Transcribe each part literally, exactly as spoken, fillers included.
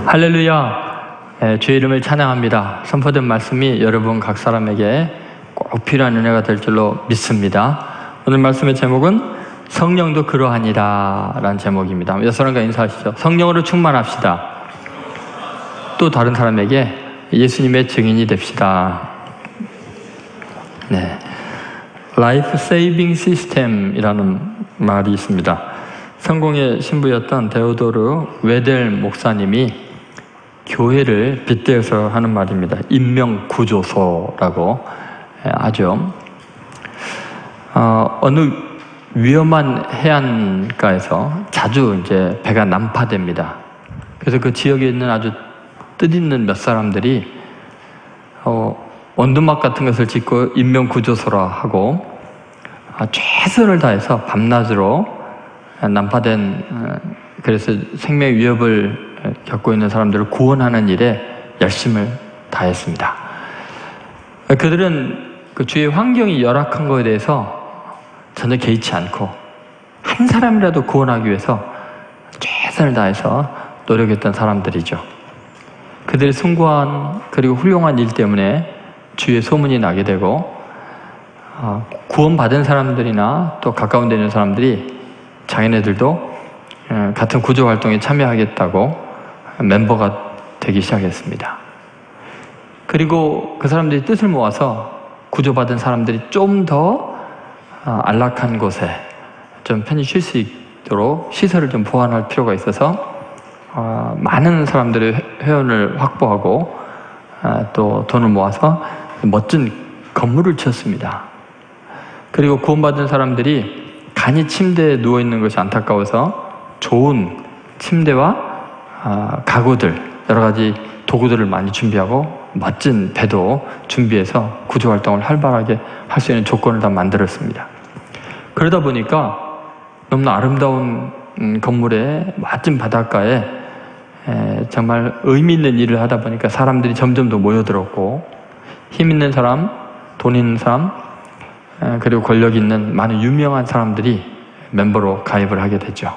할렐루야. 예, 주의 이름을 찬양합니다. 선포된 말씀이 여러분 각 사람에게 꼭 필요한 은혜가 될 줄로 믿습니다. 오늘 말씀의 제목은 성령도 그러하니라 라는 제목입니다. 여러 사람과 인사하시죠. 성령으로 충만합시다. 또 다른 사람에게 예수님의 증인이 됩시다. 네, Life Saving System이라는 말이 있습니다. 성공의 신부였던 데오도르 웨델 목사님이 교회를 빗대어서 하는 말입니다. 인명구조소라고 하죠. 어, 어느 위험한 해안가에서 자주 이제 배가 난파됩니다. 그래서 그 지역에 있는 아주 뜻있는 몇 사람들이 어, 원두막 같은 것을 짓고 인명구조소라 하고 아, 최선을 다해서 밤낮으로 난파된, 그래서 생명 위협을 겪고 있는 사람들을 구원하는 일에 열심을 다했습니다. 그들은 그 주위의 환경이 열악한 것에 대해서 전혀 개의치 않고 한 사람이라도 구원하기 위해서 최선을 다해서 노력했던 사람들이죠. 그들의 숭고한 그리고 훌륭한 일 때문에 주위에 소문이 나게 되고 구원받은 사람들이나 또 가까운 데 있는 사람들이 자기네들도 같은 구조활동에 참여하겠다고 멤버가 되기 시작했습니다. 그리고 그 사람들이 뜻을 모아서 구조받은 사람들이 좀 더 안락한 곳에 좀 편히 쉴 수 있도록 시설을 좀 보완할 필요가 있어서 많은 사람들의 회원을 확보하고 또 돈을 모아서 멋진 건물을 지었습니다. 그리고 구원받은 사람들이 간이 침대에 누워있는 것이 안타까워서 좋은 침대와 가구들, 여러 가지 도구들을 많이 준비하고 멋진 배도 준비해서 구조활동을 활발하게 할 수 있는 조건을 다 만들었습니다. 그러다 보니까 너무나 아름다운 건물에 멋진 바닷가에 정말 의미 있는 일을 하다 보니까 사람들이 점점 더 모여들었고 힘 있는 사람, 돈 있는 사람, 그리고 권력 있는 많은 유명한 사람들이 멤버로 가입을 하게 되죠.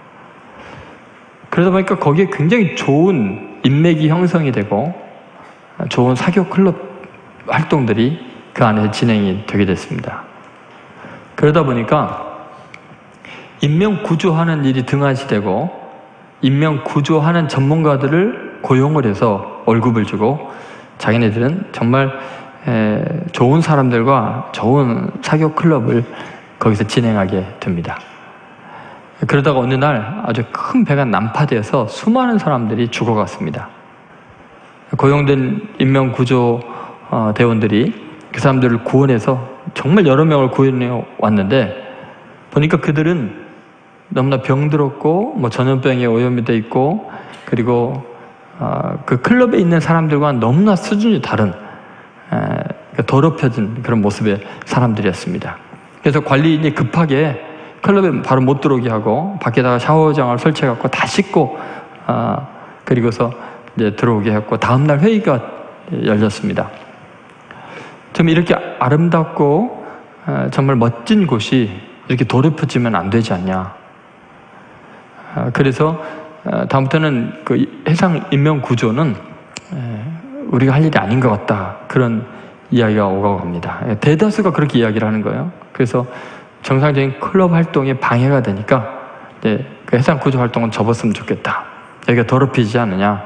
그러다 보니까 거기에 굉장히 좋은 인맥이 형성이 되고 좋은 사교 클럽 활동들이 그 안에 진행이 되게 됐습니다. 그러다 보니까 인명 구조하는 일이 등한시되고 인명 구조하는 전문가들을 고용을 해서 월급을 주고 자기네들은 정말 에, 좋은 사람들과 좋은 사교 클럽을 거기서 진행하게 됩니다. 그러다가 어느 날 아주 큰 배가 난파되어서 수많은 사람들이 죽어갔습니다. 고용된 인명구조 어, 대원들이 그 사람들을 구원해서 정말 여러 명을 구원해 왔는데 보니까 그들은 너무나 병들었고 뭐 전염병에 오염이 돼 있고 그리고 어, 그 클럽에 있는 사람들과 너무나 수준이 다른 에, 더럽혀진 그런 모습의 사람들이었습니다. 그래서 관리인이 급하게 클럽에 바로 못 들어오게 하고 밖에다가 샤워장을 설치해갖고 다 씻고 어, 그리고서 이제 들어오게 했고 다음날 회의가 열렸습니다. 좀 이렇게 아름답고 어, 정말 멋진 곳이 이렇게 더럽혀지면 안 되지 않냐. 어, 그래서 어, 다음부터는 그 해상 인명 구조는 에, 우리가 할 일이 아닌 것 같다. 그런 이야기가 오가고 갑니다. 대다수가 그렇게 이야기를 하는 거예요. 그래서 정상적인 클럽 활동에 방해가 되니까 이제 그 해상 구조 활동은 접었으면 좋겠다. 여기가 더럽히지 않느냐.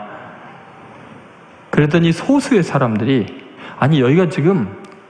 그랬더니 소수의 사람들이 아니 여기가 지금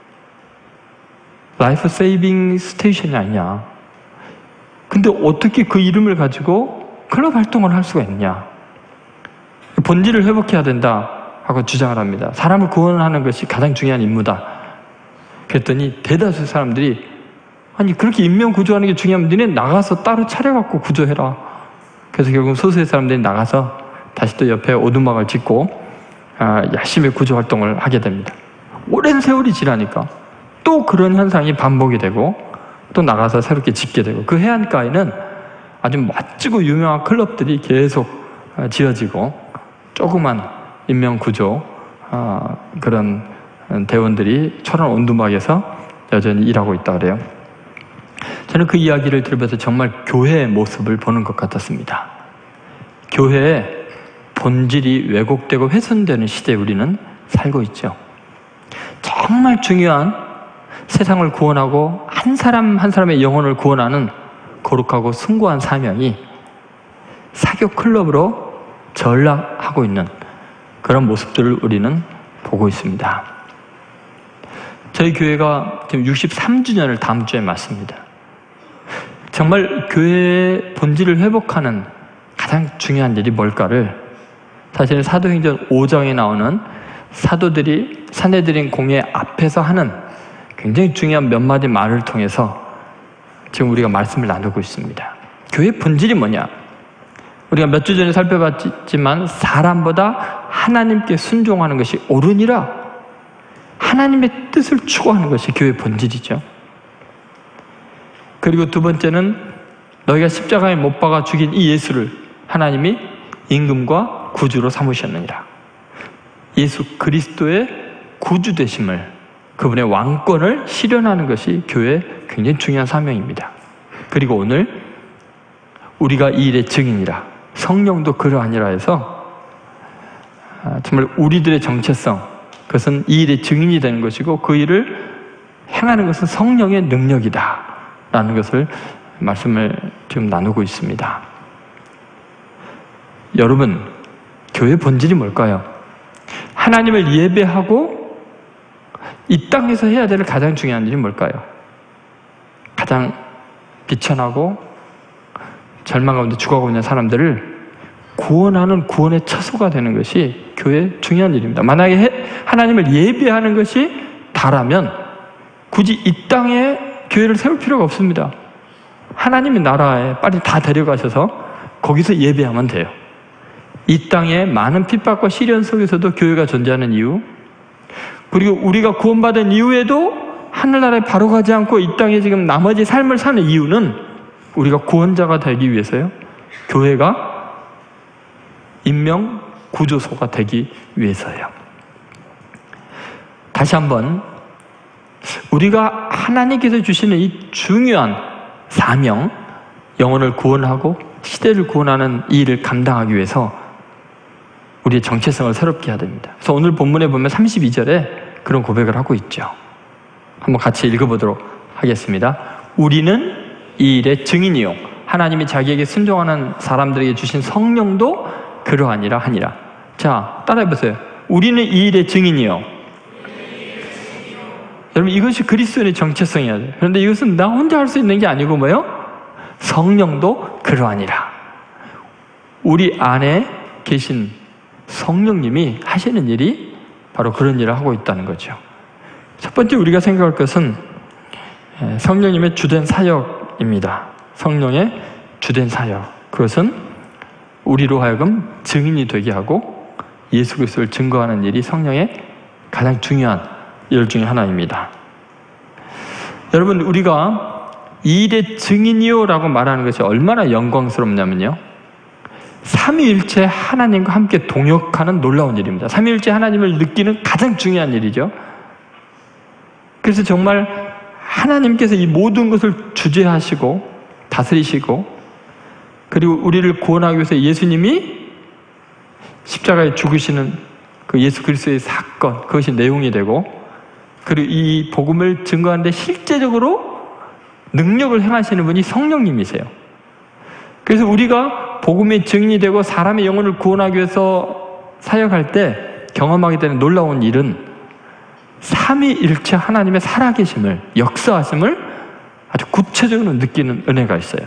라이프 세이빙 스테이션이 아니냐. 근데 어떻게 그 이름을 가지고 클럽 활동을 할 수가 있냐. 본질을 회복해야 된다 하고 주장을 합니다. 사람을 구원하는 것이 가장 중요한 임무다. 그랬더니 대다수 사람들이 아니 그렇게 인명 구조하는 게 중요하면 니네 나가서 따로 차려갖고 구조해라. 그래서 결국 소수의 사람들이 나가서 다시 또 옆에 오두막을 짓고 아, 열심히 구조 활동을 하게 됩니다. 오랜 세월이 지나니까 또 그런 현상이 반복이 되고 또 나가서 새롭게 짓게 되고 그 해안가에는 아주 멋지고 유명한 클럽들이 계속 지어지고 조그만 인명 구조 어, 그런 대원들이 초란 온두막에서 여전히 일하고 있다 그래요. 저는 그 이야기를 들으면서 정말 교회의 모습을 보는 것 같았습니다. 교회에 본질이 왜곡되고 훼손되는 시대에 우리는 살고 있죠. 정말 중요한 세상을 구원하고 한 사람 한 사람의 영혼을 구원하는 거룩하고 숭고한 사명이 사교 클럽으로 전락하고 있는 그런 모습들을 우리는 보고 있습니다. 저희 교회가 지금 육십삼 주년을 다음 주에 맞습니다. 정말 교회의 본질을 회복하는 가장 중요한 일이 뭘까를 사실 사도행전 오 장에 나오는 사도들이 산헤드린 공회 앞에서 하는 굉장히 중요한 몇 마디 말을 통해서 지금 우리가 말씀을 나누고 있습니다. 교회의 본질이 뭐냐? 우리가 몇 주 전에 살펴봤지만 사람보다 하나님께 순종하는 것이 옳으니라. 하나님의 뜻을 추구하는 것이 교회의 본질이죠. 그리고 두 번째는 너희가 십자가에 못 박아 죽인 이 예수를 하나님이 임금과 구주로 삼으셨느니라. 예수 그리스도의 구주 되심을, 그분의 왕권을 실현하는 것이 교회의 굉장히 중요한 사명입니다. 그리고 오늘 우리가 이 일의 증인이라, 성령도 그러하니라 해서 정말 우리들의 정체성, 그것은 이 일의 증인이 되는 것이고 그 일을 행하는 것은 성령의 능력이다 라는 것을 말씀을 지금 나누고 있습니다. 여러분, 교회의 본질이 뭘까요? 하나님을 예배하고 이 땅에서 해야 될 가장 중요한 일이 뭘까요? 가장 비천하고 절망 가운데 죽어가고 있는 사람들을 구원하는 구원의 처소가 되는 것이 교회의 중요한 일입니다. 만약에 하나님을 예배하는 것이 다라면 굳이 이 땅에 교회를 세울 필요가 없습니다. 하나님의 나라에 빨리 다 데려가셔서 거기서 예배하면 돼요. 이 땅에 많은 핍박과 시련 속에서도 교회가 존재하는 이유, 그리고 우리가 구원받은 이후에도 하늘나라에 바로 가지 않고 이 땅에 지금 나머지 삶을 사는 이유는 우리가 구원자가 되기 위해서요. 교회가 인명 구조소가 되기 위해서예요. 다시 한번 우리가 하나님께서 주시는 이 중요한 사명, 영혼을 구원하고 시대를 구원하는 이 일을 감당하기 위해서 우리의 정체성을 새롭게 해야 됩니다. 그래서 오늘 본문에 보면 삼십이 절에 그런 고백을 하고 있죠. 한번 같이 읽어보도록 하겠습니다. 우리는 이 일의 증인이요, 하나님이 자기에게 순종하는 사람들에게 주신 성령도 그러하니라 하니라. 자, 따라해보세요. 우리는 이 일의 증인이요. 여러분, 이것이 그리스도인의 정체성이어야 돼요. 그런데 이것은 나 혼자 할 수 있는 게 아니고 뭐예요? 성령도 그러하니라. 우리 안에 계신 성령님이 하시는 일이 바로 그런 일을 하고 있다는 거죠. 첫 번째 우리가 생각할 것은 성령님의 주된 사역입니다. 성령의 주된 사역. 그것은 우리로 하여금 증인이 되게 하고 예수 그리스도를 증거하는 일이 성령의 가장 중요한 일 중에 하나입니다. 여러분, 우리가 이 일의 증인이요 라고 말하는 것이 얼마나 영광스럽냐면요, 삼위일체 하나님과 함께 동역하는 놀라운 일입니다. 삼위일체 하나님을 느끼는 가장 중요한 일이죠. 그래서 정말 하나님께서 이 모든 것을 주재하시고 다스리시고, 그리고 우리를 구원하기 위해서 예수님이 십자가에 죽으시는 그 예수 그리스도의 사건, 그것이 내용이 되고, 그리고 이 복음을 증거하는데 실제적으로 능력을 행하시는 분이 성령님이세요. 그래서 우리가 복음의 증인이 되고 사람의 영혼을 구원하기 위해서 사역할 때 경험하게 되는 놀라운 일은 삼위일체 하나님의 살아계심을, 역사하심을 아주 구체적으로 느끼는 은혜가 있어요.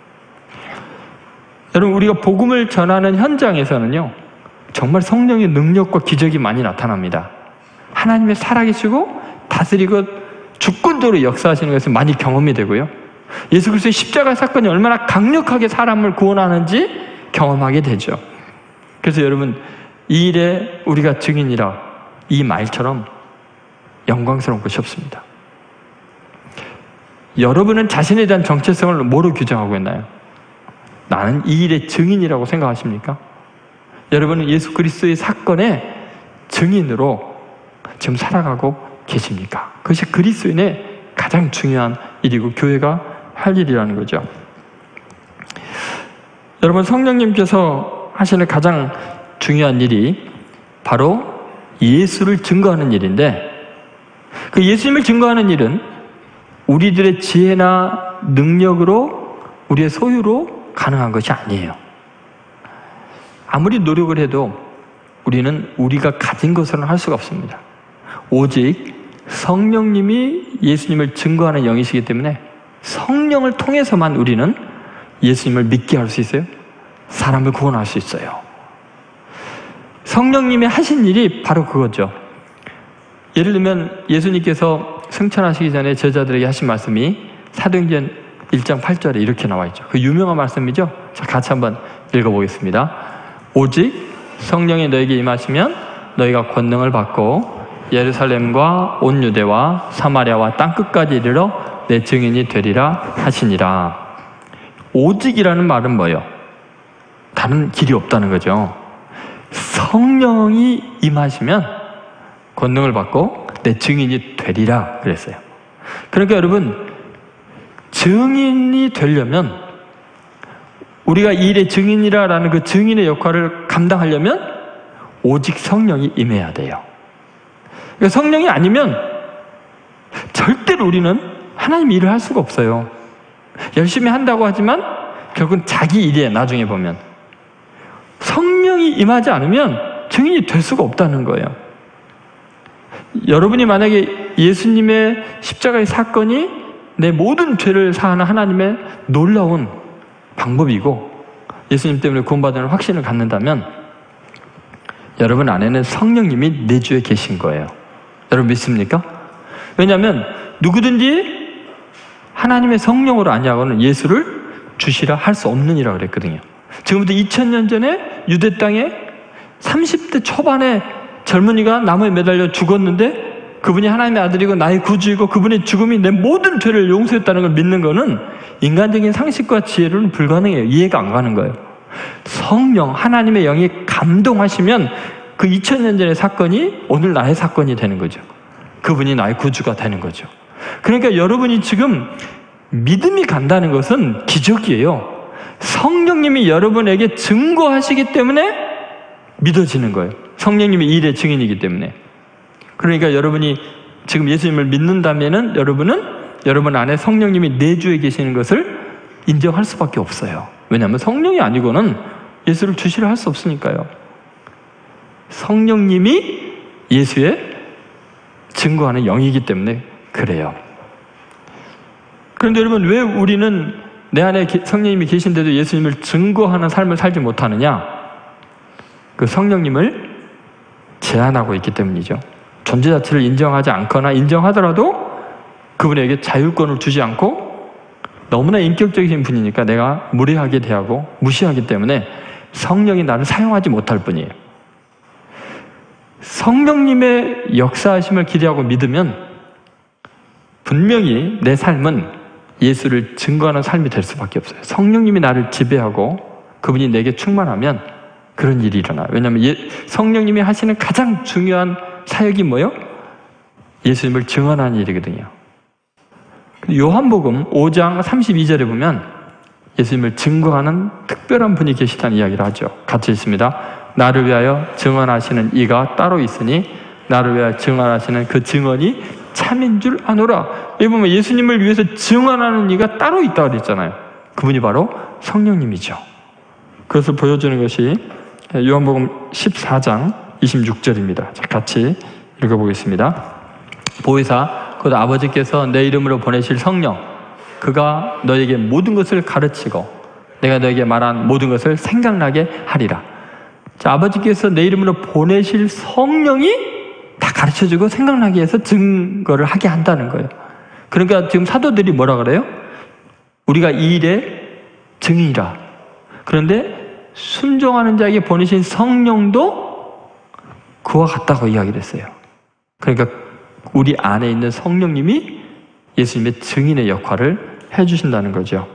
여러분, 우리가 복음을 전하는 현장에서는요, 정말 성령의 능력과 기적이 많이 나타납니다. 하나님의 살아계시고 다스리고 주권적으로 역사하시는 것은 많이 경험이 되고요, 예수 그리스도의 십자가 사건이 얼마나 강력하게 사람을 구원하는지 경험하게 되죠. 그래서 여러분, 이 일에 우리가 증인이라 이 말처럼 영광스러운 것이 없습니다. 여러분은 자신에 대한 정체성을 뭐로 규정하고 있나요? 나는 이 일의 증인이라고 생각하십니까? 여러분은 예수 그리스도의 사건의 증인으로 지금 살아가고 계십니까? 그것이 그리스도인의 가장 중요한 일이고 교회가 할 일이라는 거죠. 여러분, 성령님께서 하시는 가장 중요한 일이 바로 예수를 증거하는 일인데, 그 예수님을 증거하는 일은 우리들의 지혜나 능력으로, 우리의 소유로 가능한 것이 아니에요. 아무리 노력을 해도 우리는 우리가 가진 것으로는 할 수가 없습니다. 오직 성령님이 예수님을 증거하는 영이시기 때문에 성령을 통해서만 우리는 예수님을 믿게 할 수 있어요. 사람을 구원할 수 있어요. 성령님이 하신 일이 바로 그거죠. 예를 들면 예수님께서 승천하시기 전에 제자들에게 하신 말씀이 사도행전 일 장 팔 절에 이렇게 나와 있죠. 그 유명한 말씀이죠. 자, 같이 한번 읽어보겠습니다. 오직 성령이 너에게 임하시면 너희가 권능을 받고 예루살렘과 온 유대와 사마리아와 땅끝까지 이르러 내 증인이 되리라 하시니라. 오직이라는 말은 뭐예요? 다른 길이 없다는 거죠. 성령이 임하시면 권능을 받고 내 증인이 되리라 그랬어요. 그러니까 여러분, 증인이 되려면, 우리가 이 일의 증인이라는 그 증인의 역할을 감당하려면 오직 성령이 임해야 돼요. 그러니까 성령이 아니면 절대로 우리는 하나님 일을 할 수가 없어요. 열심히 한다고 하지만 결국은 자기 일이에요. 나중에 보면 성령이 임하지 않으면 증인이 될 수가 없다는 거예요. 여러분이 만약에 예수님의 십자가의 사건이 내 모든 죄를 사하는 하나님의 놀라운 방법이고 예수님 때문에 구원받는 확신을 갖는다면 여러분 안에는 성령님이 내주에 계신 거예요. 여러분 믿습니까? 왜냐하면 누구든지 하나님의 성령으로 아니하고는 예수를 주시라 할 수 없는 이라고 그랬거든요. 지금부터 이천 년 전에 유대 땅에 삼십 대 초반에 젊은이가 나무에 매달려 죽었는데 그분이 하나님의 아들이고 나의 구주이고 그분의 죽음이 내 모든 죄를 용서했다는 걸 믿는 거는 인간적인 상식과 지혜로는 불가능해요. 이해가 안 가는 거예요. 성령, 하나님의 영이 감동하시면 그 이천 년 전의 사건이 오늘 나의 사건이 되는 거죠. 그분이 나의 구주가 되는 거죠. 그러니까 여러분이 지금 믿음이 간다는 것은 기적이에요. 성령님이 여러분에게 증거하시기 때문에 믿어지는 거예요. 성령님이 이 일의 증인이기 때문에. 그러니까 여러분이 지금 예수님을 믿는다면은 여러분은 여러분 안에 성령님이 내주에 계시는 것을 인정할 수밖에 없어요. 왜냐하면 성령이 아니고는 예수를 주시라 할 수 없으니까요. 성령님이 예수의 증거하는 영이기 때문에 그래요. 그런데 여러분, 왜 우리는 내 안에 성령님이 계신데도 예수님을 증거하는 삶을 살지 못하느냐? 그 성령님을 제한하고 있기 때문이죠. 존재 자체를 인정하지 않거나 인정하더라도 그분에게 자율권을 주지 않고 너무나 인격적이신 분이니까 내가 무례하게 대하고 무시하기 때문에 성령이 나를 사용하지 못할 뿐이에요. 성령님의 역사하심을 기대하고 믿으면 분명히 내 삶은 예수를 증거하는 삶이 될 수밖에 없어요. 성령님이 나를 지배하고 그분이 내게 충만하면 그런 일이 일어나요. 왜냐하면 예, 성령님이 하시는 가장 중요한 사역이 뭐예요? 예수님을 증언하는 일이거든요. 요한복음 오 장 삼십이 절에 보면 예수님을 증거하는 특별한 분이 계시다는 이야기를 하죠. 같이 있습니다. 나를 위하여 증언하시는 이가 따로 있으니 나를 위하여 증언하시는 그 증언이 참인 줄 아노라. 여기 보면 예수님을 위해서 증언하는 이가 따로 있다고 그랬잖아요. 그분이 바로 성령님이죠. 그것을 보여주는 것이 요한복음 십사 장 이십육 절입니다. 자, 같이 읽어보겠습니다. 보혜사 곧 아버지께서 내 이름으로 보내실 성령, 그가 너에게 모든 것을 가르치고 내가 너에게 말한 모든 것을 생각나게 하리라. 자, 아버지께서 내 이름으로 보내실 성령이 다 가르쳐주고 생각나게 해서 증거를 하게 한다는 거예요. 그러니까 지금 사도들이 뭐라 그래요? 우리가 이 일의 증인이라. 그런데 순종하는 자에게 보내신 성령도 그와 같다고 이야기를 했어요. 그러니까 우리 안에 있는 성령님이 예수님의 증인의 역할을 해주신다는 거죠.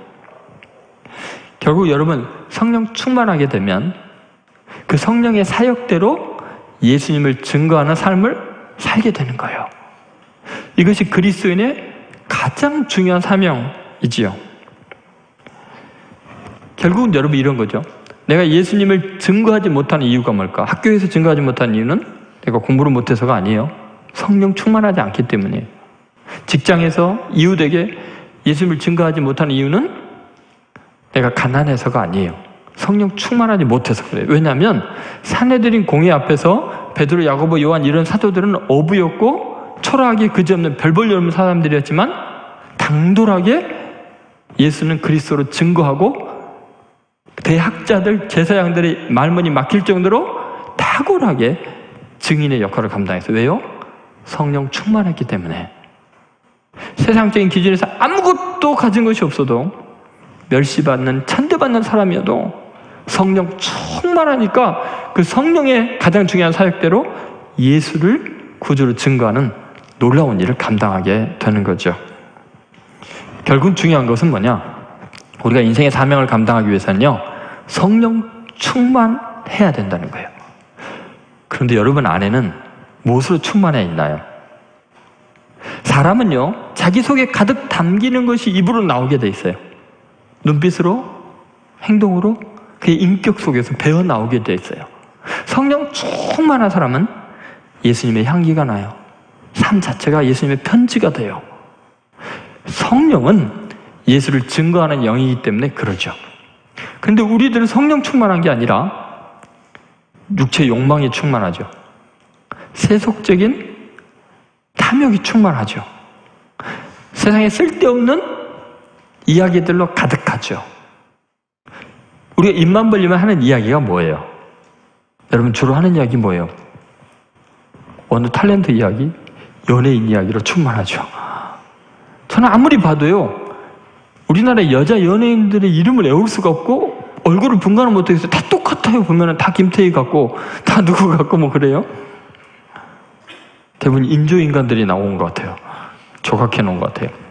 결국 여러분, 성령 충만하게 되면 그 성령의 사역대로 예수님을 증거하는 삶을 살게 되는 거예요. 이것이 그리스도인의 가장 중요한 사명이지요. 결국은 여러분 이런 거죠. 내가 예수님을 증거하지 못하는 이유가 뭘까? 학교에서 증거하지 못하는 이유는 내가 공부를 못해서가 아니에요. 성령 충만하지 않기 때문이에요. 직장에서 이웃에게 예수님을 증거하지 못하는 이유는 내가 가난해서가 아니에요. 성령 충만하지 못해서 그래요. 왜냐하면 산헤드린 공회 앞에서 베드로, 야고보, 요한 이런 사도들은 어부였고 초라하게 그지없는 별볼일 없는 사람들이었지만 당돌하게 예수는 그리스도로 증거하고 대학자들, 제사장들의 말문이 막힐 정도로 탁월하게 증인의 역할을 감당했어요. 왜요? 성령 충만했기 때문에. 세상적인 기준에서 아무것도 가진 것이 없어도 멸시받는, 천대받는 사람이어도 성령 충만하니까 그 성령의 가장 중요한 사역대로 예수를 구주로 증거하는 놀라운 일을 감당하게 되는 거죠. 결국 중요한 것은 뭐냐? 우리가 인생의 사명을 감당하기 위해서는요, 성령 충만해야 된다는 거예요. 그런데 여러분 안에는 무엇으로 충만해 있나요? 사람은요, 자기 속에 가득 담기는 것이 입으로 나오게 돼 있어요. 눈빛으로, 행동으로, 그의 인격 속에서 배어 나오게 돼 있어요. 성령 충만한 사람은 예수님의 향기가 나요. 삶 자체가 예수님의 편지가 돼요. 성령은 예수를 증거하는 영이기 때문에 그러죠. 그런데 우리들은 성령 충만한 게 아니라 육체 욕망이 충만하죠. 세속적인 탐욕이 충만하죠. 세상에 쓸데없는 이야기들로 가득하죠. 우리가 입만 벌리면 하는 이야기가 뭐예요? 여러분 주로 하는 이야기 뭐예요? 어느 탤런트 이야기, 연예인 이야기로 충만하죠. 저는 아무리 봐도요, 우리나라 여자 연예인들의 이름을 외울 수가 없고 얼굴을 분간을 못하겠어요. 다 똑같아요. 보면은 다 김태희 같고 다 누구 같고 뭐 그래요. 대부분 인조인간들이 나온 것 같아요. 조각해 놓은 것 같아요.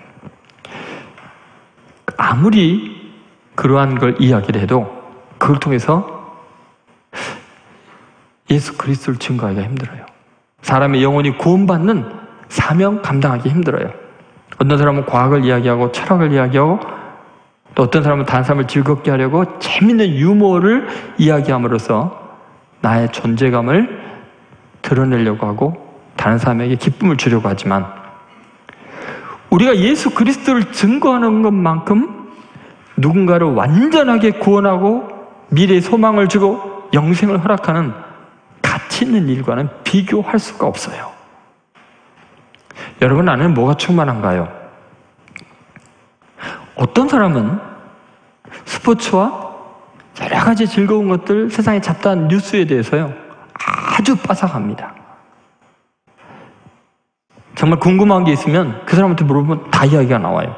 아무리 그러한 걸 이야기를 해도 그걸 통해서 예수 그리스도를 증거하기가 힘들어요. 사람의 영혼이 구원받는 사명 감당하기 힘들어요. 어떤 사람은 과학을 이야기하고 철학을 이야기하고 또 어떤 사람은 다른 사람을 즐겁게 하려고 재밌는 유머를 이야기함으로써 나의 존재감을 드러내려고 하고 다른 사람에게 기쁨을 주려고 하지만 우리가 예수 그리스도를 증거하는 것만큼 누군가를 완전하게 구원하고 미래의 소망을 주고 영생을 허락하는 가치 있는 일과는 비교할 수가 없어요. 여러분 안에는 뭐가 충만한가요? 어떤 사람은 스포츠와 여러 가지 즐거운 것들, 세상의 잡다한 뉴스에 대해서요 아주 빠삭합니다. 정말 궁금한 게 있으면 그 사람한테 물어보면 다 이야기가 나와요.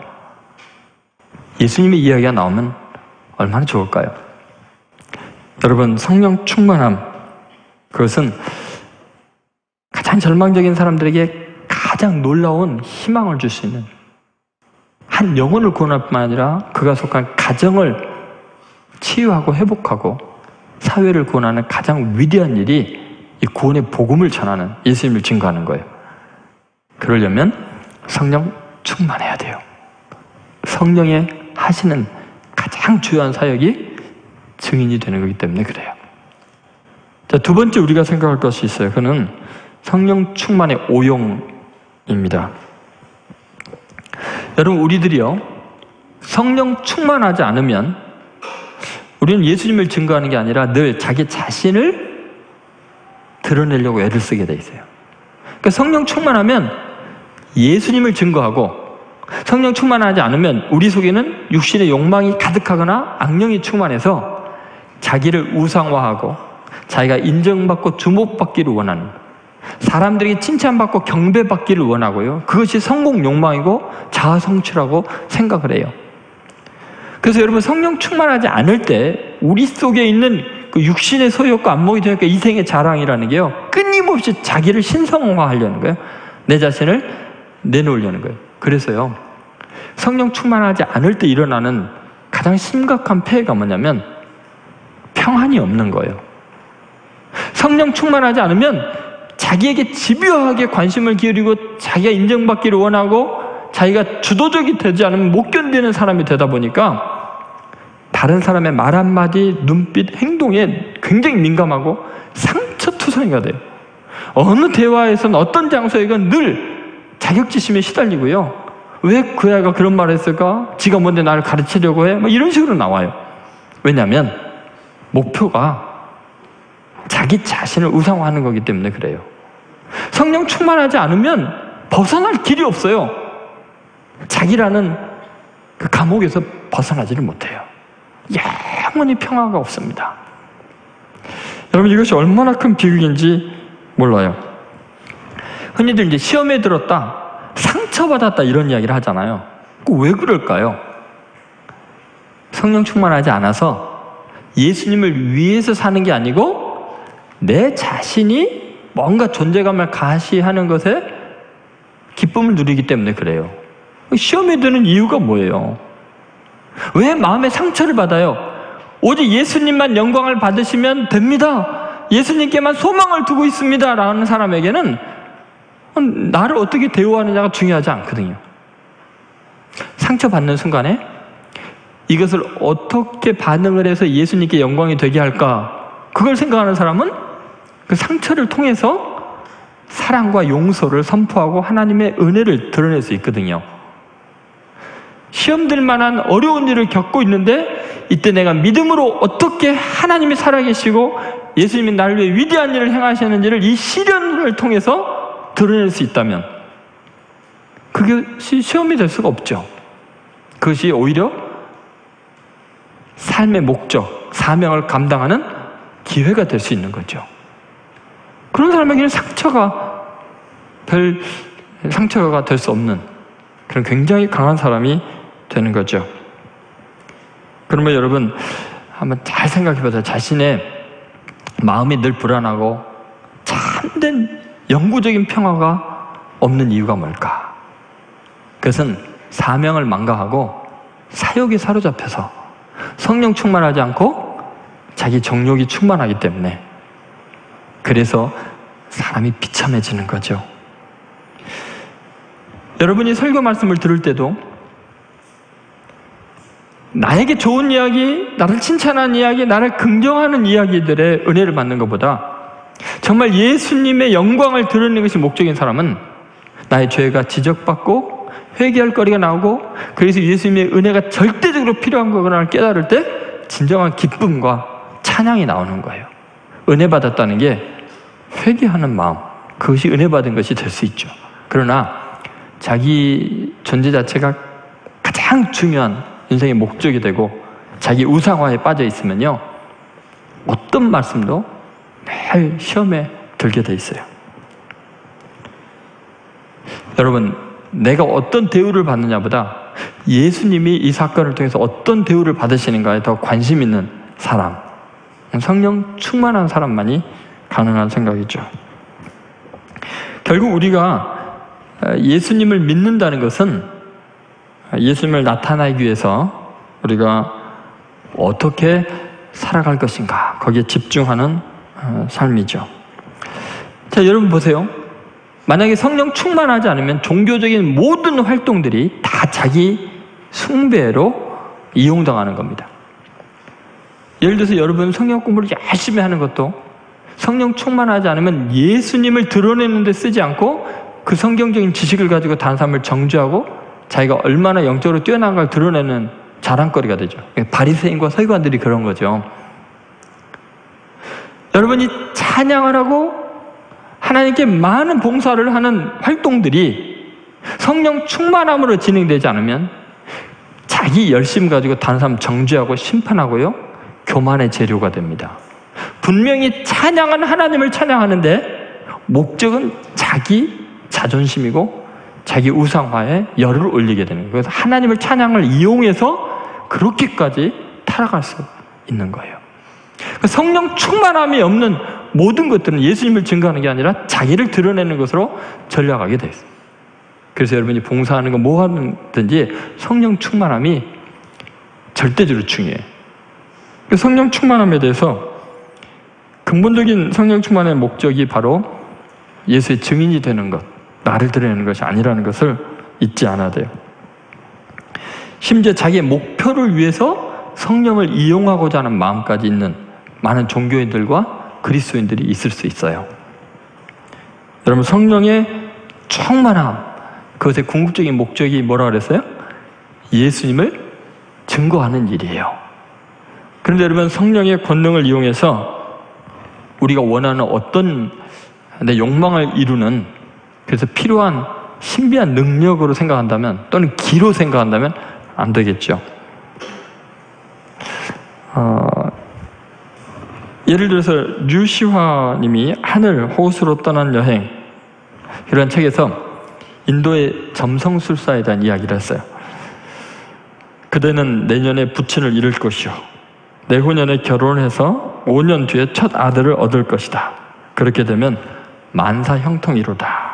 예수님의 이야기가 나오면 얼마나 좋을까요? 여러분, 성령 충만함, 그것은 가장 절망적인 사람들에게 가장 놀라운 희망을 줄 수 있는, 한 영혼을 구원할 뿐만 아니라 그가 속한 가정을 치유하고 회복하고 사회를 구원하는 가장 위대한 일이 이 구원의 복음을 전하는, 예수님을 증거하는 거예요. 그러려면 성령 충만해야 돼요. 성령의 하시는 가장 주요한 사역이 증인이 되는 거기 때문에 그래요. 자, 두 번째 우리가 생각할 것이 있어요. 그는 성령 충만의 오용입니다. 여러분, 우리들이요 성령 충만하지 않으면 우리는 예수님을 증거하는 게 아니라 늘 자기 자신을 드러내려고 애를 쓰게 돼 있어요. 그러니까 성령 충만하면 예수님을 증거하고, 성령 충만하지 않으면 우리 속에는 육신의 욕망이 가득하거나 악령이 충만해서 자기를 우상화하고 자기가 인정받고 주목받기를 원하는, 사람들에게 칭찬받고 경배받기를 원하고요, 그것이 성공 욕망이고 자아 성취라고 생각을 해요. 그래서 여러분, 성령 충만하지 않을 때 우리 속에 있는 그 육신의 소욕과 안목이 되니까 이생의 자랑이라는 게요 끊임없이 자기를 신성화하려는 거예요. 내 자신을 내놓으려는 거예요. 그래서요 성령 충만하지 않을 때 일어나는 가장 심각한 폐해가 뭐냐면 평안이 없는 거예요. 성령 충만하지 않으면 자기에게 집요하게 관심을 기울이고 자기가 인정받기를 원하고 자기가 주도적이 되지 않으면 못 견디는 사람이 되다 보니까 다른 사람의 말 한마디, 눈빛, 행동에 굉장히 민감하고 상처투성이가 돼요. 어느 대화에서는 어떤 장소에건 늘 자격지심에 시달리고요. 왜 그 애가 그런 말을 했을까? 지가 뭔데 나를 가르치려고 해? 뭐 이런 식으로 나와요. 왜냐하면 목표가 자기 자신을 우상화하는 거기 때문에 그래요. 성령 충만하지 않으면 벗어날 길이 없어요. 자기라는 그 감옥에서 벗어나지를 못해요. 영원히 평화가 없습니다. 여러분, 이것이 얼마나 큰 비극인지 몰라요. 흔히들 이제 시험에 들었다, 상처받았다 이런 이야기를 하잖아요. 왜 그럴까요? 성령 충만하지 않아서 예수님을 위해서 사는 게 아니고 내 자신이 뭔가 존재감을 가시하는 것에 기쁨을 누리기 때문에 그래요. 시험에 드는 이유가 뭐예요? 왜 마음에 상처를 받아요? 오직 예수님만 영광을 받으시면 됩니다. 예수님께만 소망을 두고 있습니다. 라는 사람에게는 나를 어떻게 대우하느냐가 중요하지 않거든요. 상처받는 순간에 이것을 어떻게 반응을 해서 예수님께 영광이 되게 할까? 그걸 생각하는 사람은 그 상처를 통해서 사랑과 용서를 선포하고 하나님의 은혜를 드러낼 수 있거든요. 시험들 만한 어려운 일을 겪고 있는데 이때 내가 믿음으로 어떻게 하나님이 살아계시고 예수님이 나를 위해 위대한 일을 행하시는지를 이 시련을 통해서 드러낼 수 있다면 그것이 시험이 될 수가 없죠. 그것이 오히려 삶의 목적, 사명을 감당하는 기회가 될 수 있는 거죠. 그런 사람에게는 상처가 별 상처가 될 수 없는 그런 굉장히 강한 사람이 되는 거죠. 그러면 여러분 한번 잘 생각해 보세요. 자신의 마음이 늘 불안하고 참된 영구적인 평화가 없는 이유가 뭘까? 그것은 사명을 망각하고 사욕에 사로잡혀서 성령 충만하지 않고 자기 정욕이 충만하기 때문에 그래서 사람이 비참해지는 거죠. 여러분이 설교 말씀을 들을 때도 나에게 좋은 이야기, 나를 칭찬하는 이야기, 나를 긍정하는 이야기들의 은혜를 받는 것보다 정말 예수님의 영광을 드러내는 것이 목적인 사람은 나의 죄가 지적받고 회개할 거리가 나오고 그래서 예수님의 은혜가 절대적으로 필요한 거구나를 깨달을 때 진정한 기쁨과 찬양이 나오는 거예요. 은혜 받았다는 게 회개하는 마음, 그것이 은혜 받은 것이 될 수 있죠. 그러나 자기 존재 자체가 가장 중요한 인생의 목적이 되고 자기 우상화에 빠져 있으면요 어떤 말씀도 매일 시험에 들게 돼 있어요. 여러분, 내가 어떤 대우를 받느냐보다 예수님이 이 사건을 통해서 어떤 대우를 받으시는가에 더 관심 있는 사람, 성령 충만한 사람만이 가능한 생각이죠. 결국 우리가 예수님을 믿는다는 것은 예수님을 나타내기 위해서 우리가 어떻게 살아갈 것인가 거기에 집중하는 삶이죠. 자, 여러분 보세요. 만약에 성령 충만하지 않으면 종교적인 모든 활동들이 다 자기 숭배로 이용당하는 겁니다. 예를 들어서 여러분 성경 공부를 열심히 하는 것도 성령 충만하지 않으면 예수님을 드러내는 데 쓰지 않고 그 성경적인 지식을 가지고 다른 사람을 정죄하고 자기가 얼마나 영적으로 뛰어난 걸 드러내는 자랑거리가 되죠. 바리새인과 서기관들이 그런 거죠. 여러분이 찬양을 하고 하나님께 많은 봉사를 하는 활동들이 성령 충만함으로 진행되지 않으면 자기 열심 가지고 다른 사람 정죄하고 심판하고요 교만의 재료가 됩니다. 분명히 찬양은 하나님을 찬양하는데 목적은 자기 자존심이고 자기 우상화에 열을 올리게 되는 거예요. 그래서 하나님을 찬양을 이용해서 그렇게까지 타락할 수 있는 거예요. 성령 충만함이 없는 모든 것들은 예수님을 증거하는 게 아니라 자기를 드러내는 것으로 전락하게 돼 있어요. 그래서 여러분이 봉사하는 거 뭐 하든지 성령 충만함이 절대적으로 중요해요. 성령 충만함에 대해서 근본적인 성령 충만의 목적이 바로 예수의 증인이 되는 것, 나를 드러내는 것이 아니라는 것을 잊지 않아야 돼요. 심지어 자기의 목표를 위해서 성령을 이용하고자 하는 마음까지 있는 많은 종교인들과 그리스도인들이 있을 수 있어요. 여러분, 성령의 충만함, 그것의 궁극적인 목적이 뭐라 그랬어요? 예수님을 증거하는 일이에요. 그런데 여러분, 성령의 권능을 이용해서 우리가 원하는 어떤 내 욕망을 이루는, 그래서 필요한 신비한 능력으로 생각한다면, 또는 기로 생각한다면 안 되겠죠. 어, 예를 들어서 류시화 님이 하늘 호수로 떠난 여행, 이런 책에서 인도의 점성술사에 대한 이야기를 했어요. 그대는 내년에 부친을 잃을 것이요, 내후년에 결혼해서 오 년 뒤에 첫 아들을 얻을 것이다. 그렇게 되면 만사 형통이로다.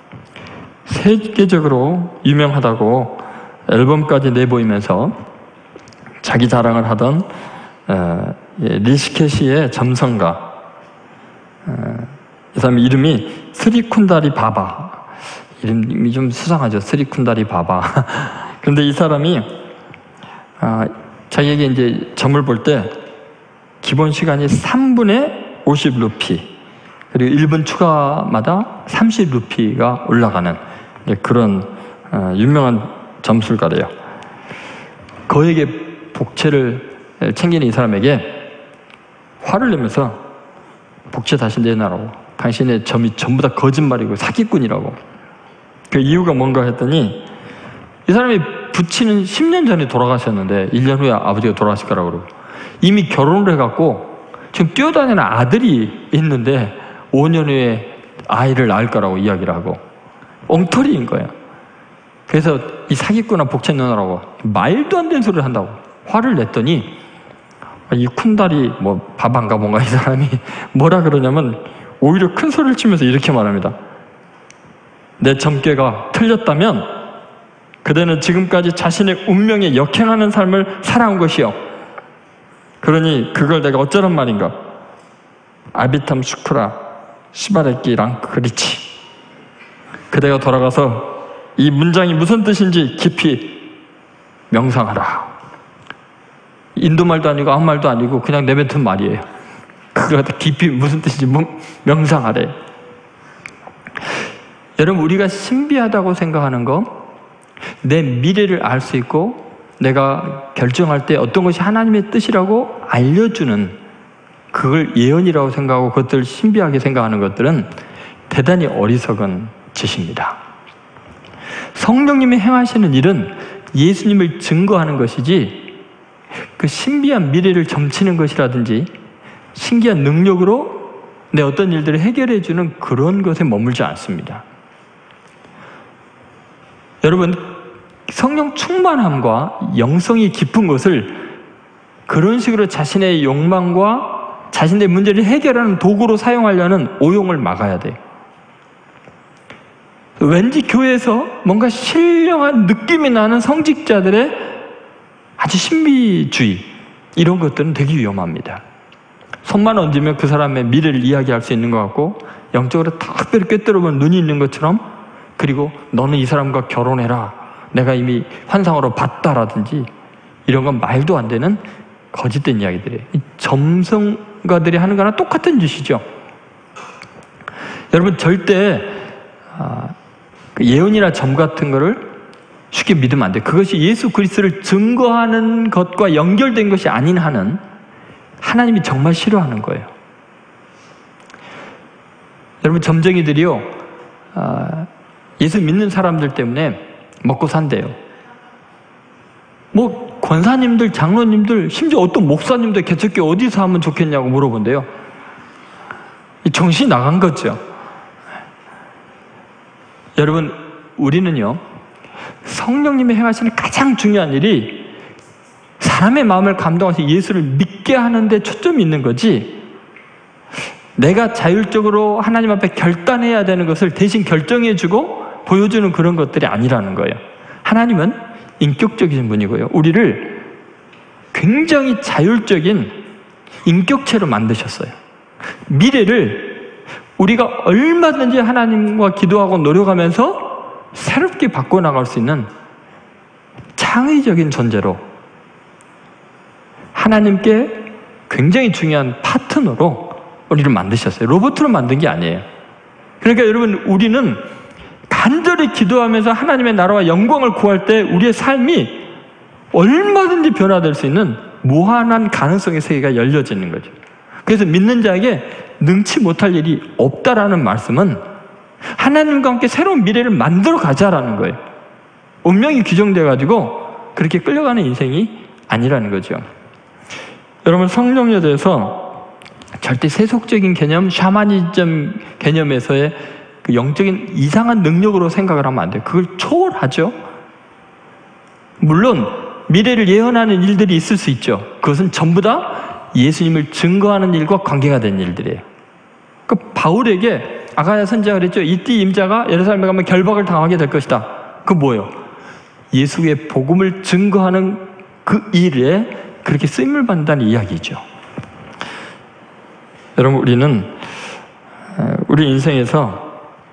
세계적으로 유명하다고 앨범까지 내보이면서 자기 자랑을 하던 어, 리시케시의 점성가, 어, 이 사람 이름이 스리쿤다리 바바. 이름이 좀 수상하죠. 스리쿤다리 바바. 그런데 이 사람이 어, 자기에게 이제 점을 볼 때 기본 시간이 삼 분에 오십 루피, 그리고 일 분 추가마다 삼십 루피가 올라가는 그런 어, 유명한 점술가래요. 그에게 복채를 챙기는 이 사람에게 화를 내면서 복채 다시 내놔라고, 당신의 점이 전부 다 거짓말이고 사기꾼이라고. 그 이유가 뭔가 했더니, 이 사람이 부친은 십 년 전에 돌아가셨는데 일 년 후에 아버지가 돌아가실 거라고 그러고, 이미 결혼을 해갖고 지금 뛰어다니는 아들이 있는데 오 년 후에 아이를 낳을 거라고 이야기를 하고, 엉터리인 거예요. 그래서 이 사기꾼아 복채 내놔라고 말도 안 되는 소리를 한다고 화를 냈더니, 이 쿤다리 뭐 바반가 뭔가 이 사람이 뭐라 그러냐면 오히려 큰 소리를 치면서 이렇게 말합니다. 내 점괘가 틀렸다면 그대는 지금까지 자신의 운명에 역행하는 삶을 살아온 것이요, 그러니 그걸 내가 어쩌란 말인가. 아비탐 수크라 시바레끼랑 그리치. 그대가 돌아가서 이 문장이 무슨 뜻인지 깊이 명상하라. 인도말도 아니고 아무 말도 아니고 그냥 내뱉은 말이에요. 그거 깊이 무슨 뜻인지 명상하래. 여러분, 우리가 신비하다고 생각하는 거, 내 미래를 알 수 있고 내가 결정할 때 어떤 것이 하나님의 뜻이라고 알려주는, 그걸 예언이라고 생각하고 그것들을 신비하게 생각하는 것들은 대단히 어리석은 짓입니다. 성령님이 행하시는 일은 예수님을 증거하는 것이지, 그 신비한 미래를 점치는 것이라든지 신기한 능력으로 내 어떤 일들을 해결해 주는 그런 것에 머물지 않습니다. 여러분, 성령 충만함과 영성이 깊은 것을 그런 식으로 자신의 욕망과 자신의 문제를 해결하는 도구로 사용하려는 오용을 막아야 돼요. 왠지 교회에서 뭔가 신령한 느낌이 나는 성직자들의 아주 신비주의, 이런 것들은 되게 위험합니다. 손만 얹으면 그 사람의 미래를 이야기할 수 있는 것 같고, 영적으로 특별히 꿰뚫어보면 눈이 있는 것처럼, 그리고 너는 이 사람과 결혼해라, 내가 이미 환상으로 봤다라든지, 이런 건 말도 안 되는 거짓된 이야기들이에요. 점성가들이 하는 거랑 똑같은 짓이죠. 여러분, 절대 아, 예언이나 점 같은 거를 쉽게 믿으면 안 돼요. 그것이 예수 그리스도를 증거하는 것과 연결된 것이 아닌 한은 하나님이 정말 싫어하는 거예요. 여러분, 점쟁이들이요, 아, 예수 믿는 사람들 때문에 먹고 산대요. 뭐 권사님들, 장로님들, 심지어 어떤 목사님들 개척교 어디서 하면 좋겠냐고 물어본대요. 정신이 나간 거죠. 여러분, 우리는요, 성령님이 행하시는 가장 중요한 일이 사람의 마음을 감동하셔서 예수를 믿게 하는 데 초점이 있는 거지, 내가 자율적으로 하나님 앞에 결단해야 되는 것을 대신 결정해주고 보여주는 그런 것들이 아니라는 거예요. 하나님은 인격적이신 분이고요, 우리를 굉장히 자율적인 인격체로 만드셨어요. 미래를 우리가 얼마든지 하나님과 기도하고 노력하면서 새롭게 바꿔나갈 수 있는 창의적인 존재로, 하나님께 굉장히 중요한 파트너로 우리를 만드셨어요. 로봇으로 만든 게 아니에요. 그러니까 여러분, 우리는 간절히 기도하면서 하나님의 나라와 영광을 구할 때 우리의 삶이 얼마든지 변화될 수 있는 무한한 가능성의 세계가 열려지는 거죠. 그래서 믿는 자에게 능치 못할 일이 없다라는 말씀은 하나님과 함께 새로운 미래를 만들어 가자라는 거예요. 운명이 규정돼가지고 그렇게 끌려가는 인생이 아니라는 거죠. 여러분, 성령에 대해서 절대 세속적인 개념, 샤머니즘 개념에서의 그 영적인 이상한 능력으로 생각을 하면 안 돼요. 그걸 초월하죠. 물론 미래를 예언하는 일들이 있을 수 있죠. 그것은 전부 다 예수님을 증거하는 일과 관계가 된 일들이에요. 그 바울에게 아가야 선지자가 그랬죠. 이띠 임자가 예루살렘에 가면 결박을 당하게 될 것이다. 그 뭐예요? 예수의 복음을 증거하는 그 일에 그렇게 쓰임을 받는다는 이야기죠. 여러분, 우리는 우리 인생에서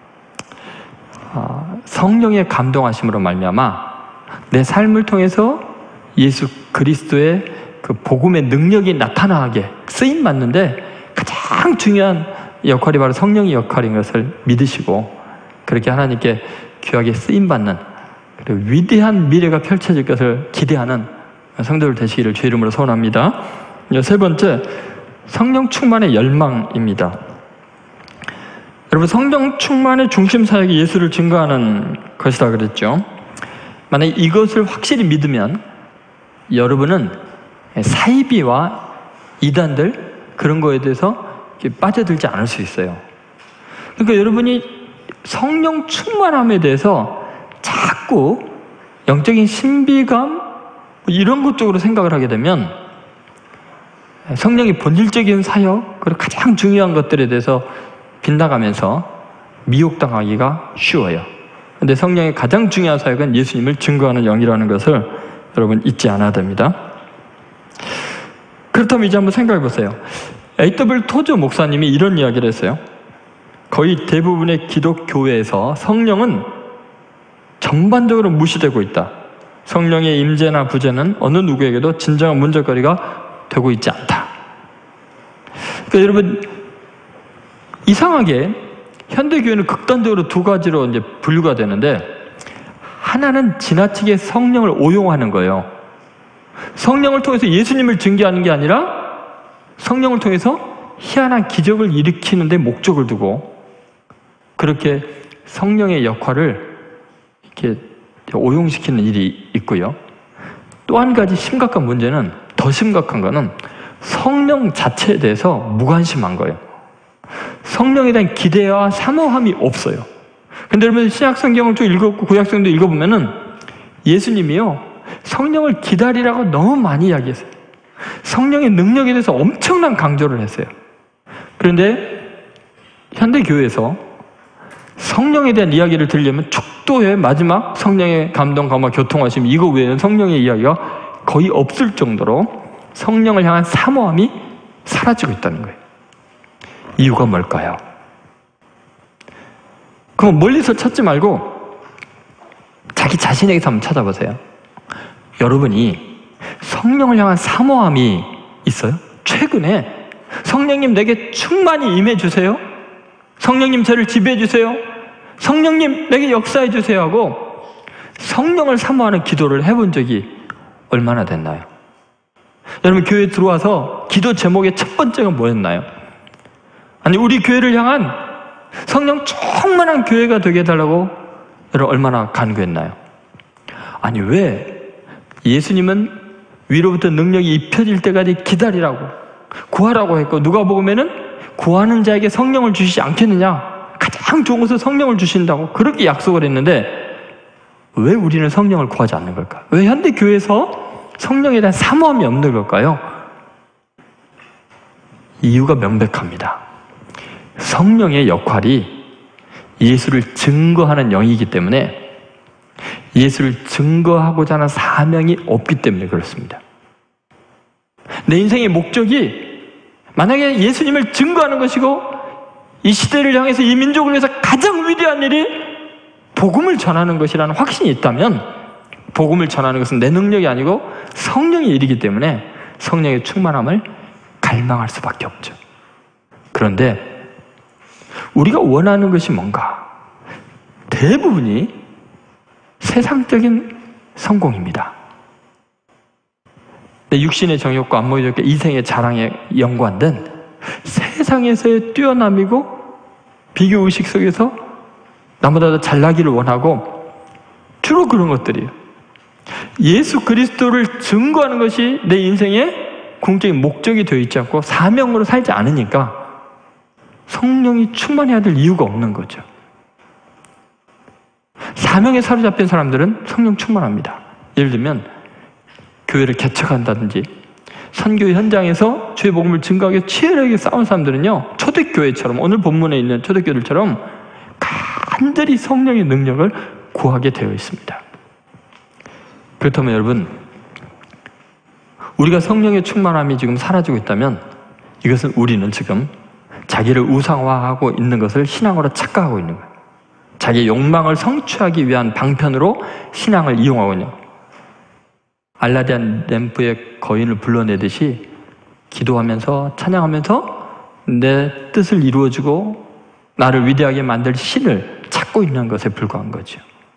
성령의 감동하심으로 말미암아 내 삶을 통해서 예수 그리스도의 그 복음의 능력이 나타나게 쓰임 받는데 가장 중요한 역할이 바로 성령의 역할인 것을 믿으시고 그렇게 하나님께 귀하게 쓰임 받는 그리고 위대한 미래가 펼쳐질 것을 기대하는 성도들 되시기를 주의 이름으로 소원합니다. 세 번째, 성령 충만의 열망입니다. 여러분, 성령 충만의 중심 사역이 예수를 증거하는 것이다 그랬죠. 만약 이것을 확실히 믿으면 여러분은 사이비와 이단들 그런 거에 대해서 빠져들지 않을 수 있어요. 그러니까 여러분이 성령 충만함에 대해서 자꾸 영적인 신비감 이런 것 쪽으로 생각을 하게 되면 성령의 본질적인 사역 그리고 가장 중요한 것들에 대해서 빗나가면서 미혹당하기가 쉬워요. 그런데 성령의 가장 중요한 사역은 예수님을 증거하는 영이라는 것을 여러분 잊지 않아야 됩니다. 그렇다면 이제 한번 생각해 보세요. 에이 더블유 토저 목사님이 이런 이야기를 했어요. 거의 대부분의 기독교회에서 성령은 전반적으로 무시되고 있다. 성령의 임재나 부재는 어느 누구에게도 진정한 문제거리가 되고 있지 않다. 그러니까 여러분, 이상하게 현대교회는 극단적으로 두 가지로 이제 분류가 되는데, 하나는 지나치게 성령을 오용하는 거예요. 성령을 통해서 예수님을 증거하는 게 아니라 성령을 통해서 희한한 기적을 일으키는 데 목적을 두고 그렇게 성령의 역할을 이렇게 오용시키는 일이 있고요. 또 한 가지 심각한 문제는, 더 심각한 거는 성령 자체에 대해서 무관심한 거예요. 성령에 대한 기대와 사모함이 없어요. 근데 여러분, 신약 성경을 좀 읽었고 구약 성경도 읽어보면은 예수님이요, 성령을 기다리라고 너무 많이 이야기했어요. 성령의 능력에 대해서 엄청난 강조를 했어요. 그런데 현대교회에서 성령에 대한 이야기를 들으려면 축도의 마지막 성령의 감동, 감화, 교통하심, 이거 외에는 성령의 이야기가 거의 없을 정도로 성령을 향한 사모함이 사라지고 있다는 거예요. 이유가 뭘까요? 그럼 멀리서 찾지 말고 자기 자신에게서 한번 찾아보세요. 여러분이 성령을 향한 사모함이 있어요? 최근에 성령님 내게 충만히 임해 주세요. 성령님 저를 지배해 주세요. 성령님 내게 역사해 주세요 하고 성령을 사모하는 기도를 해본 적이 얼마나 됐나요? 여러분, 교회에 들어와서 기도 제목의 첫 번째가 뭐였나요? 아니, 우리 교회를 향한 성령 충만한 교회가 되게 해달라고 여러분 얼마나 간구했나요? 아니, 왜 예수님은 위로부터 능력이 입혀질 때까지 기다리라고, 구하라고 했고, 누가복음에는 구하는 자에게 성령을 주시지 않겠느냐, 가장 좋은 것을 성령을 주신다고 그렇게 약속을 했는데 왜 우리는 성령을 구하지 않는 걸까? 왜 현대교회에서 성령에 대한 사모함이 없는 걸까요? 이유가 명백합니다. 성령의 역할이 예수를 증거하는 영이기 때문에 예수를 증거하고자 하는 사명이 없기 때문에 그렇습니다. 내 인생의 목적이 만약에 예수님을 증거하는 것이고 이 시대를 향해서 이 민족을 위해서 가장 위대한 일이 복음을 전하는 것이라는 확신이 있다면, 복음을 전하는 것은 내 능력이 아니고 성령의 일이기 때문에 성령의 충만함을 갈망할 수밖에 없죠. 그런데 우리가 원하는 것이 뭔가? 대부분이 세상적인 성공입니다. 육신의 정욕과 안목의 욕과 이생의 자랑에 연관된 세상에서의 뛰어남이고 비교의식 속에서 나보다 더 잘나기를 원하고 주로 그런 것들이에요. 예수 그리스도를 증거하는 것이 내 인생의 궁극적인 목적이 되어 있지 않고 사명으로 살지 않으니까 성령이 충만해야 될 이유가 없는 거죠. 사명에 사로잡힌 사람들은 성령 충만합니다. 예를 들면 교회를 개척한다든지 선교 현장에서 주의 복음을 증거하기 위해 치열하게 싸운 사람들은요, 초대교회처럼, 오늘 본문에 있는 초대교회들처럼 간절히 성령의 능력을 구하게 되어 있습니다. 그렇다면 여러분, 우리가 성령의 충만함이 지금 사라지고 있다면 이것은 우리는 지금 자기를 우상화하고 있는 것을 신앙으로 착각하고 있는 거예요. 자기의 욕망을 성취하기 위한 방편으로 신앙을 이용하고 있는 거예요. 알라디안 램프의 거인을 불러내듯이 기도하면서 찬양하면서 내 뜻을 이루어주고 나를 위대하게 만들 신을 찾고 있는 것에 불과한 거죠.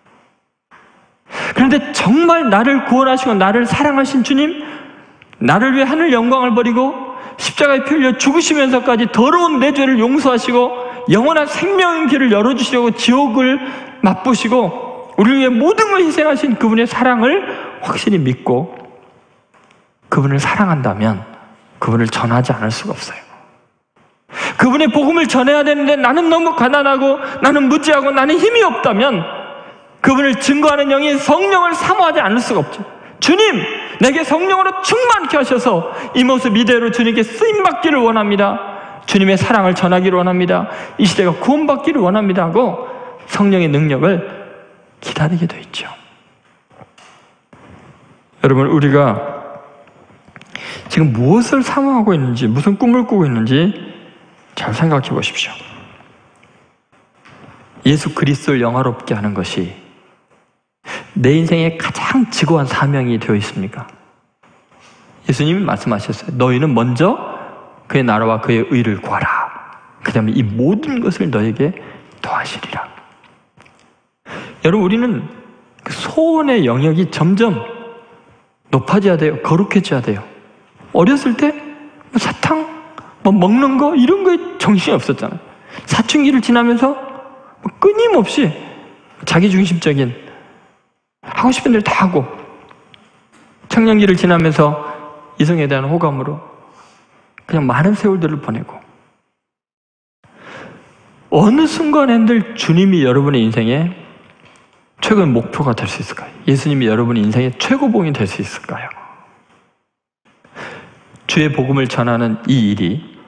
그런데 정말 나를 구원하시고 나를 사랑하신 주님, 나를 위해 하늘 영광을 버리고 십자가에 피 흘려 죽으시면서까지 더러운 내 죄를 용서하시고 영원한 생명의 길을 열어주시려고 지옥을 맛보시고 우리를 위해 모든 걸 희생하신 그분의 사랑을 확실히 믿고 그분을 사랑한다면 그분을 전하지 않을 수가 없어요. 그분의 복음을 전해야 되는데 나는 너무 가난하고 나는 무지하고 나는 힘이 없다면 그분을 증거하는 영이 성령을 사모하지 않을 수가 없죠. 주님, 내게 성령으로 충만케 하셔서 이 모습 이대로 주님께 쓰임받기를 원합니다. 주님의 사랑을 전하기를 원합니다. 이 시대가 구원받기를 원합니다 하고 성령의 능력을 기다리게 되어 있죠. 여러분, 우리가 지금 무엇을 사모하고 있는지, 무슨 꿈을 꾸고 있는지 잘 생각해 보십시오. 예수 그리스도를 영화롭게 하는 것이 내 인생의 가장 지고한 사명이 되어 있습니까? 예수님이 말씀하셨어요. 너희는 먼저 그의 나라와 그의 의를 구하라. 그 다음에 이 모든 것을 너에게 더하시리라. 여러분, 우리는 그 소원의 영역이 점점 높아져야 돼요. 거룩해져야 돼요. 어렸을 때 사탕, 뭐 먹는 거 이런 거에 정신이 없었잖아요. 사춘기를 지나면서 뭐 끊임없이 자기중심적인 하고 싶은 대로 다 하고 청년기를 지나면서 이성에 대한 호감으로 그냥 많은 세월들을 보내고 어느 순간엔들 주님이 여러분의 인생에 최고의 목표가 될 수 있을까요? 예수님이 여러분의 인생의 최고봉이 될 수 있을까요? 주의 복음을 전하는 이 일이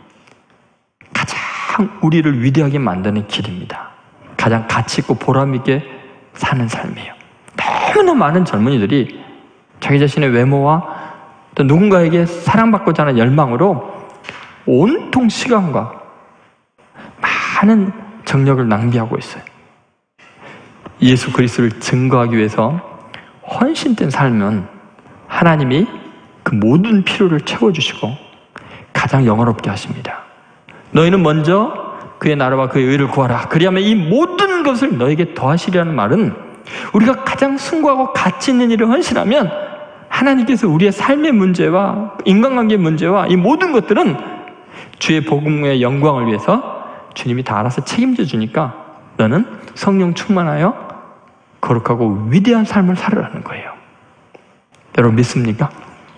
가장 우리를 위대하게 만드는 길입니다. 가장 가치 있고 보람 있게 사는 삶이에요. 너무나 많은 젊은이들이 자기 자신의 외모와 또 누군가에게 사랑받고자 하는 열망으로 온통 시간과 많은 정력을 낭비하고 있어요. 예수 그리스도를 증거하기 위해서 헌신된 삶은 하나님이 그 모든 필요를 채워주시고 가장 영화롭게 하십니다. 너희는 먼저 그의 나라와 그의 의를 구하라. 그리하면 이 모든 것을 너에게 더하시리라는 말은 우리가 가장 숭고하고 가치 있는 일을 헌신하면 하나님께서 우리의 삶의 문제와 인간관계의 문제와 이 모든 것들은 주의 복음의 영광을 위해서 주님이 다 알아서 책임져 주니까 너는 성령 충만하여 거룩하고 위대한 삶을 살으라는 거예요. 여러분 믿습니까?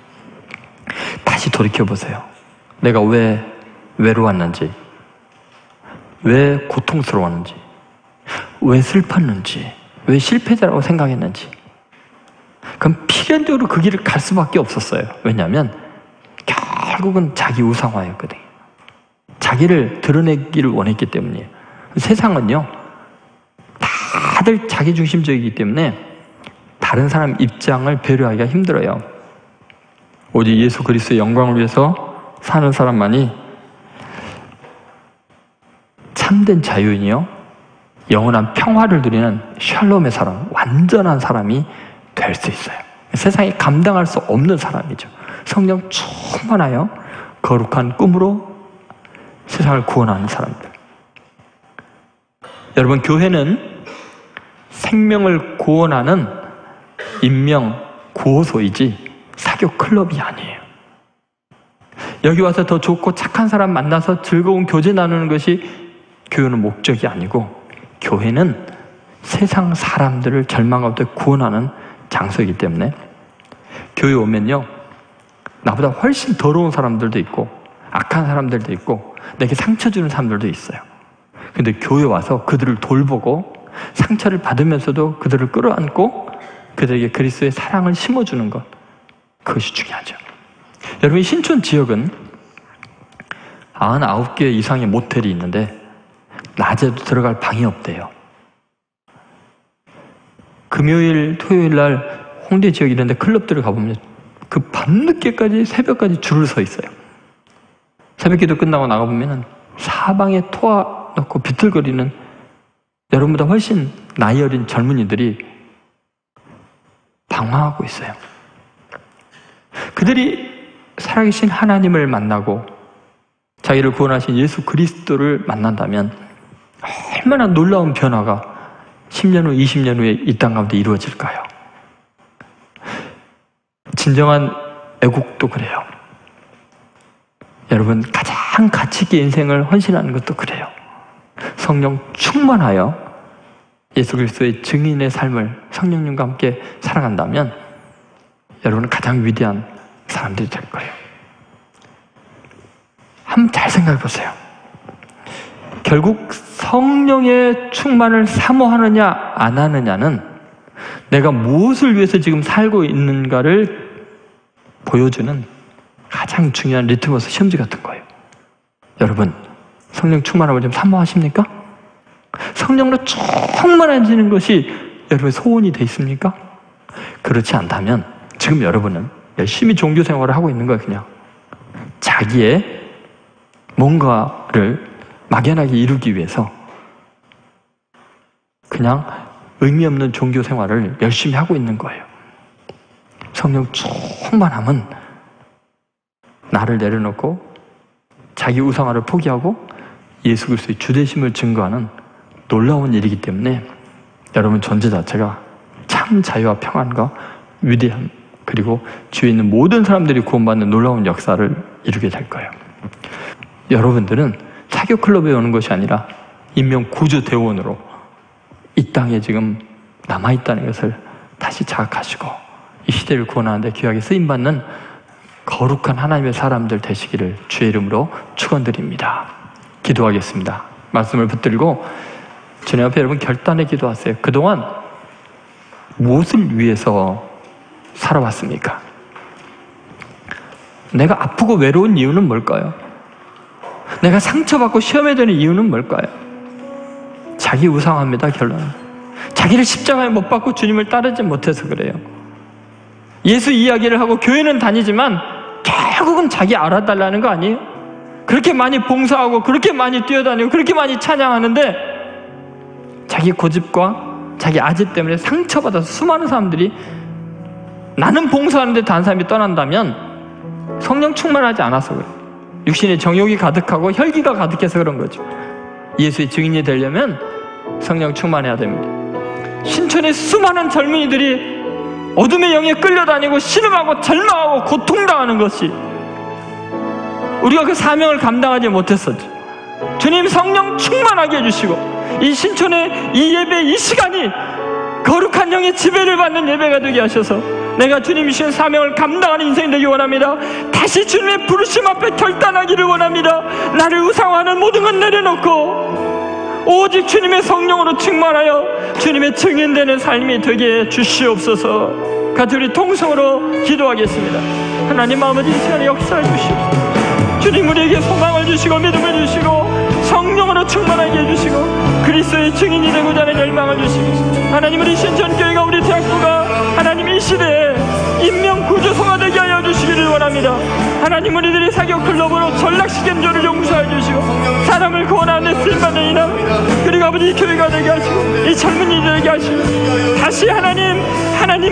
다시 돌이켜보세요. 내가 왜 외로웠는지, 왜 고통스러웠는지, 왜 슬펐는지, 왜 실패자라고 생각했는지. 그럼 필연적으로 그 길을 갈 수밖에 없었어요. 왜냐하면 결국은 자기 우상화였거든요. 자기를 드러내기를 원했기 때문이에요. 세상은요, 다들 자기중심적이기 때문에 다른 사람 입장을 배려하기가 힘들어요. 오직 예수 그리스도의 영광을 위해서 사는 사람만이 참된 자유인이요, 영원한 평화를 누리는 샬롬의 사람, 완전한 사람이 될 수 있어요. 세상이 감당할 수 없는 사람이죠. 성령 충만하여 거룩한 꿈으로 세상을 구원하는 사람들. 여러분, 교회는 생명을 구원하는 인명 구호소이지 사교 클럽이 아니에요. 여기 와서 더 좋고 착한 사람 만나서 즐거운 교제 나누는 것이 교회는 목적이 아니고, 교회는 세상 사람들을 절망 가운데 구원하는 장소이기 때문에 교회 오면요, 나보다 훨씬 더러운 사람들도 있고 악한 사람들도 있고 내게 상처 주는 사람들도 있어요. 근데 교회 와서 그들을 돌보고 상처를 받으면서도 그들을 끌어안고 그들에게 그리스도의 사랑을 심어주는 것, 그것이 중요하죠. 여러분, 신촌 지역은 구십구 개 이상의 모텔이 있는데 낮에도 들어갈 방이 없대요. 금요일, 토요일 날 홍대 지역 이런 데 클럽들을 가보면 그 밤늦게까지, 새벽까지 줄을 서 있어요. 새벽기도 끝나고 나가보면 사방에 토아 넣고 비틀거리는 여러분보다 훨씬 나이 어린 젊은이들이 방황하고 있어요. 그들이 살아계신 하나님을 만나고 자기를 구원하신 예수 그리스도를 만난다면 얼마나 놀라운 변화가 십 년 후, 이십 년 후에 이 땅 가운데 이루어질까요? 진정한 애국도 그래요. 여러분, 가장 가치 있게 인생을 헌신하는 것도 그래요. 성령 충만하여 예수 그리스도의 증인의 삶을 성령님과 함께 살아간다면 여러분은 가장 위대한 사람들이 될 거예요. 한번 잘 생각해 보세요. 결국 성령의 충만을 사모하느냐 안 하느냐는 내가 무엇을 위해서 지금 살고 있는가를 보여주는 가장 중요한 리트머스 시험지 같은 거예요. 여러분, 성령 충만함을 좀 사모하십니까? 성령으로 충만해지는 것이 여러분의 소원이 돼 있습니까? 그렇지 않다면 지금 여러분은 열심히 종교 생활을 하고 있는 거예요. 그냥 자기의 뭔가를 막연하게 이루기 위해서 그냥 의미 없는 종교 생활을 열심히 하고 있는 거예요. 성령 충만함은 나를 내려놓고 자기 우상화를 포기하고 예수 그리스도의 주되심을 증거하는 놀라운 일이기 때문에 여러분 존재 자체가 참 자유와 평안과 위대함, 그리고 주위에 있는 모든 사람들이 구원받는 놀라운 역사를 이루게 될 거예요. 여러분들은 사교 클럽에 오는 것이 아니라 인명 구조 대원으로 이 땅에 지금 남아있다는 것을 다시 자각하시고 이 시대를 구원하는 데 귀하게 쓰임받는 거룩한 하나님의 사람들 되시기를 주의 이름으로 축원드립니다. 기도하겠습니다. 말씀을 붙들고 주님 앞에 여러분 결단의 기도하세요. 그동안 무엇을 위해서 살아왔습니까? 내가 아프고 외로운 이유는 뭘까요? 내가 상처받고 시험에 드는 이유는 뭘까요? 자기 우상합니다. 결론은 자기를 십자가에 못 박고 주님을 따르지 못해서 그래요. 예수 이야기를 하고 교회는 다니지만 결국은 자기 알아달라는 거 아니에요? 그렇게 많이 봉사하고 그렇게 많이 뛰어다니고 그렇게 많이 찬양하는데 자기 고집과 자기 아집 때문에 상처받아서 수많은 사람들이 나는 봉사하는데 다른 사람이 떠난다면 성령 충만하지 않아서 그래요. 육신의 정욕이 가득하고 혈기가 가득해서 그런 거죠. 예수의 증인이 되려면 성령 충만해야 됩니다. 신촌의 수많은 젊은이들이 어둠의 영에 끌려다니고 신음하고 절망하고 고통당하는 것이 우리가 그 사명을 감당하지 못했었죠. 주님 성령 충만하게 해주시고 이 신촌의 이 예배 이 시간이 거룩한 영의 지배를 받는 예배가 되게 하셔서 내가 주님이 주신 사명을 감당하는 인생이 되기 원합니다. 다시 주님의 부르심 앞에 결단하기를 원합니다. 나를 우상화하는 모든 건 내려놓고 오직 주님의 성령으로 충만하여 주님의 증인되는 삶이 되게 주시옵소서. 같이 우리 통성으로 기도하겠습니다. 하나님 아버지, 이 시간에 역사해 주시고 주님 우리에게 소망을 주시고 믿음을 주시고 성령으로 충만하게 해주시고 그리스도의 증인이 되고자 하는 열망을 주시고 하나님 우리 신천교회가 우리 대학부가 하나님 이 시대에 인명구조소가 되게 하여 주시기를 원합니다. 하나님 우리들이 사교클럽으로 전락시킨 죄를 용서해 주시고 사람을 구원하는 데 쓰임받는 이나 그리고 아버지 교회가 되게 하시고 이 젊은이들에게 하시고 다시 하나님 하나님 나라의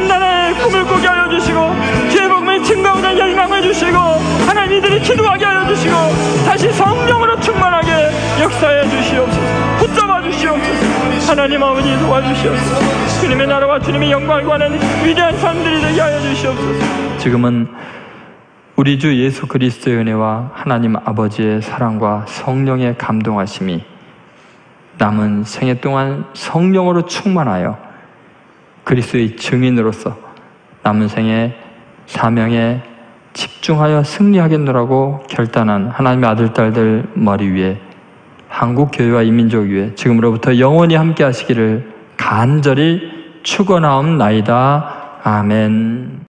하나님의 꿈을 꾸게 하여 주시고 주의 복음이 증거하는 열망을 주시고 하나님 이들이 기도하게 하여 주시고 다시 성령으로 충만하게 역사해 주시옵소서. 붙잡아 주시옵소서. 하나님 아버지 도와주시옵소서. 주님의 나라와 주님의 영광을 구하는 위대한 사람들이 되게 하여 주시옵소서. 지금은 우리 주 예수 그리스도의 은혜와 하나님 아버지의 사랑과 성령의 감동하심이 남은 생애 동안 성령으로 충만하여 그리스도의 증인으로서 남은 생애 사명에 집중하여 승리하겠노라고 결단한 하나님의 아들, 딸들 머리 위에 한국 교회와 이 민족 위에 지금으로부터 영원히 함께 하시기를 간절히 축원하옵나이다. 아멘.